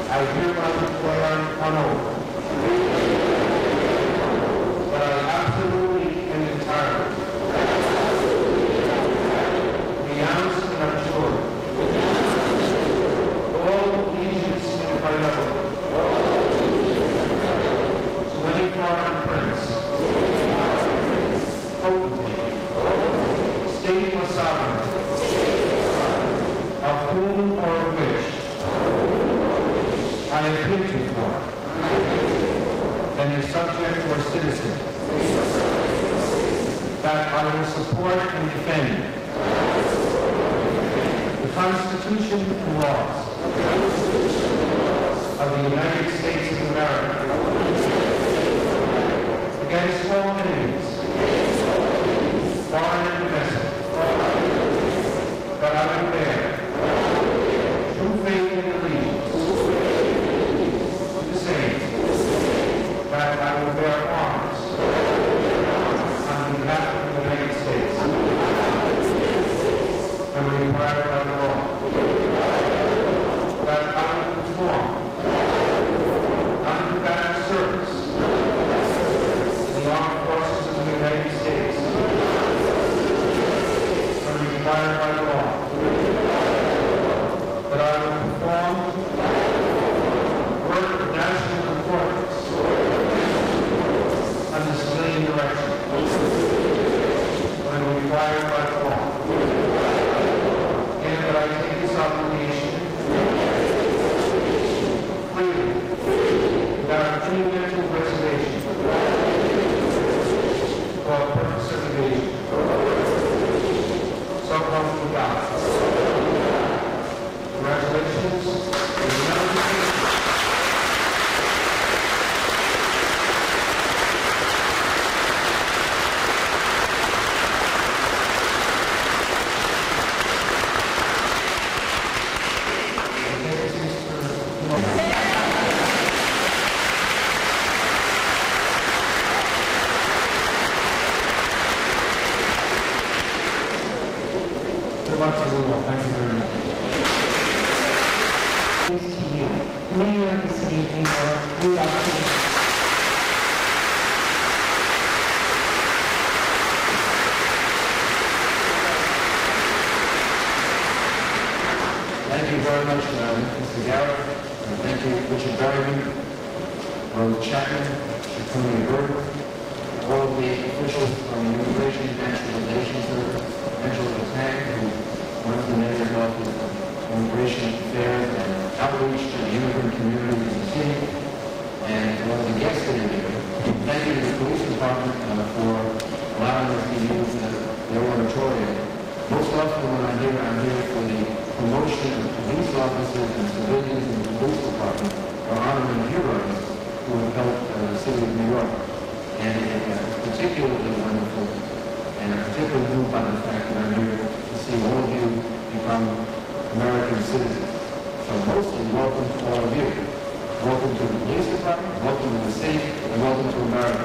I hereby declare on oath that I absolutely and entirely renounce and abjure all allegiance and fidelity to any foreign prince, potentate, state or sovereign, of whom or of which I am heretofore and a subject or citizen, that I will support and defend the Constitution and laws of the United States of America against all enemies, foreign and domestic, that I will bear true faith and allegiance to the same, that I will bear arms on behalf of the United States and required by the law, that I will perform under service in the armed forces of the United States and required by the law, that I will perform work of national importance under civilian direction when required by the law, and that I take this obligation freely, without any mental reservation or purpose of evasion. So help me God. Congratulations. Thank you very much. To you, Mayor of the City of New York, Rudolph Giuliani. Thank you very much, Mr. Garrett, and thank you, Richard Berryman, Rose Chapman, Antonio Burke, all of the officials from the Immigration and Naturalization Service, Angela Tang, who runs the Mayor's Office of Immigration Affairs and Outreach to the immigrant community in the city, and all the guests that are here. Thank you to the police department for allowing us to use their auditorium. Most often when I'm here for the promotion of police officers and civilians in the police department or honoring heroes who have helped the city of New York. And it's particularly wonderful, and I'm particularly moved by the fact that I'm here to see all of you become American citizens. So mostly welcome to all of you. Welcome to the police department, welcome to the city, and welcome to America.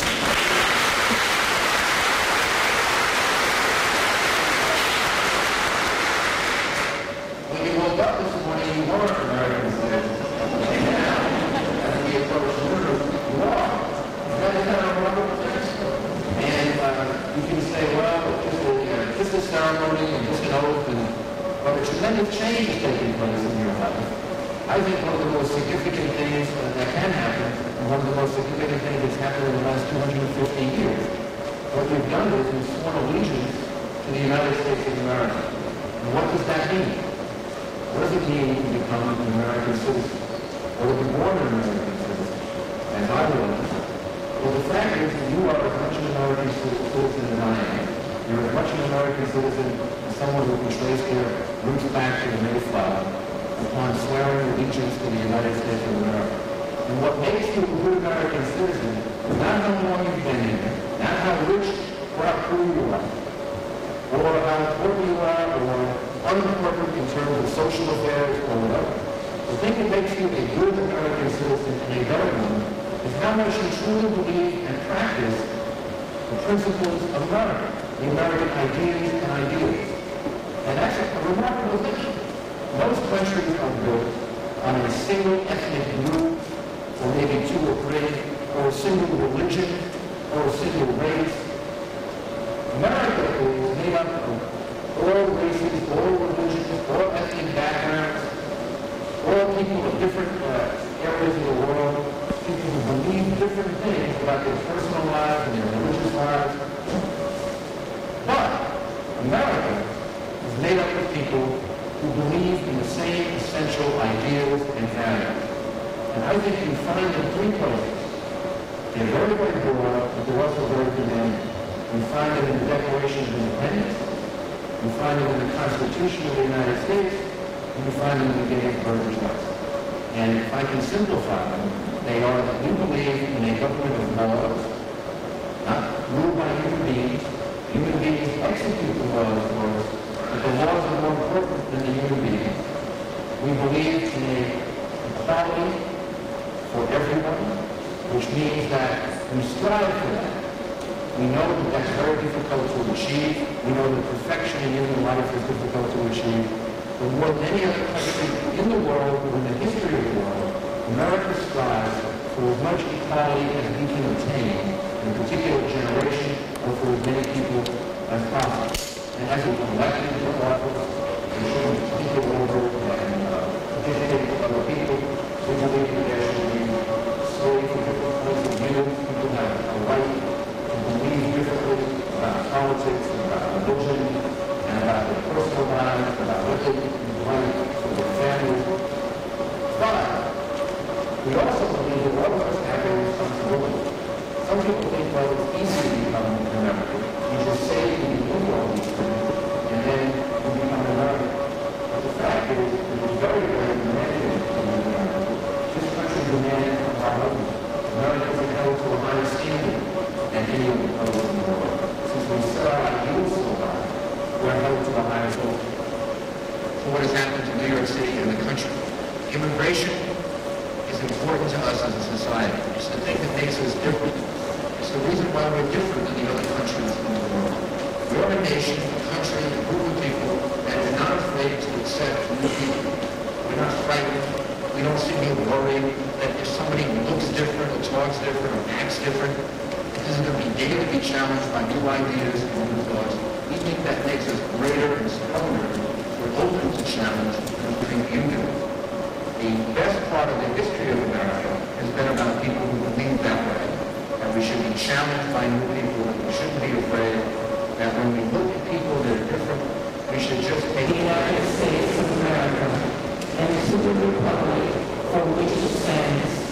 When you woke up this morning, you were American citizens. And now, as we approach the river, you are. That is kind of a wonderful thing. And you can say, well, it's just a ceremony and just an oath, but a tremendous change is taking place in your life. I think one of the most significant things that can happen, and one of the most significant things that's happened in the last 250 years, what you've done is you've sworn allegiance to the United States of America. And what does that mean? What does it mean to become an American citizen? Or to be born an American citizen? As I was. Well, the fact is that you are as much an American citizen as I am. You're as much an American citizen as someone who can trace their roots back to the Mayflower upon swearing allegiance to the United States of America. And what makes you a good American citizen is not how long you've been here, not how rich or how poor you are, or how important you are, or unimportant in terms of social affairs or whatever. The thing that makes you a good American citizen and a better one is how much you truly believe and practice the principles of America, the American ideas and ideals. And that's a remarkable thing. Most countries are built on a single ethnic group, or maybe two or three, or a single religion, or a single race. America is made up of all races, all religions, all ethnic backgrounds, all people of different areas of the world, people who believe different things about their personal lives and their religious lives. But America is made up of people who believe in the same essential ideals and values. And I think you find them three places. They're very, very broad, but they're also very demanding. You find them in the Declaration of Independence, you find them in the Constitution of the United States, and you find them in the Gettysburg Address. And if I can simplify them, they are that we believe in a government of laws, not ruled by human beings. Human beings execute the laws for us, but the laws are more important than the human beings. We believe in a equality for everyone, which means that we strive for that. We know that that's very difficult to achieve. We know that perfection in human life is difficult to achieve. But more than any other country in the world, or in the history of the world, America strives for as much equality as we can obtain in a particular generation, or for as many people as possible. And as we elect into office, we should think it over and participate with other people. We believe that there should be slave for different points of view. People have a right to believe differently about politics, about religion, and about their personal lives, about what they want for their families. But we also believe that all of us have a responsibility. Some people think, well, it's easy to become an American. You just say you do all these things, and then you become an American. But the fact is, it is very, very demanding to be an American. This country demands from our government. Americans are held to a higher standard than any of the others in the world. Since we set our ideals so high, we're held to a higher standard. So what has happened to New York City and the country? Immigration is important to us as a society. It's the thing that makes us different. It's the reason why we're different than the other countries in the world. We are a nation, a country, a group of people that are not afraid to accept new people. We're not frightened. We don't sit here worried that if somebody looks different or talks different or acts different, it isn't going to be able to be challenged by new ideas and new thoughts. We think that makes us greater and stronger. We're open to challenge and being human. The best part of the history of America has been about people who believe that way. That we should be challenged by new people, that we shouldn't be afraid, that when we look at people that are different, we should just take The United States of America and to the republic for which it stands,